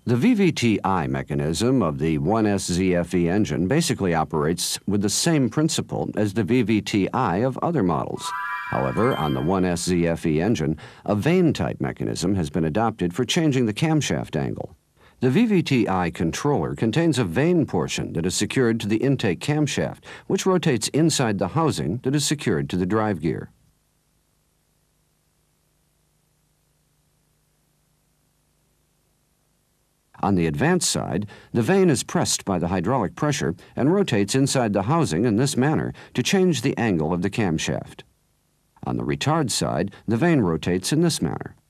The VVT-i mechanism of the 1SZFE engine basically operates with the same principle as the VVT-i of other models. However, on the 1SZFE engine, a vane-type mechanism has been adopted for changing the camshaft angle. The VVT-i controller contains a vane portion that is secured to the intake camshaft, which rotates inside the housing that is secured to the drive gear. On the advanced side, the vane is pressed by the hydraulic pressure and rotates inside the housing in this manner to change the angle of the camshaft. On the retard side, the vane rotates in this manner.